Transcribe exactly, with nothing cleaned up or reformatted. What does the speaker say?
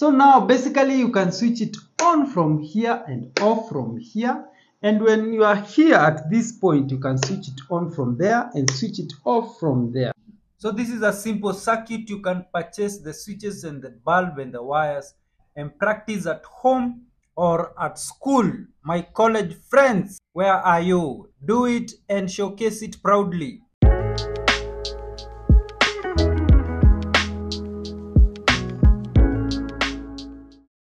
So now basically you can switch it on from here and off from here. And when you are here at this point, you can switch it on from there and switch it off from there. So this is a simple circuit. You can purchase the switches and the bulb and the wires and practice at home or at school. My college friends, where are you? Do it and showcase it proudly.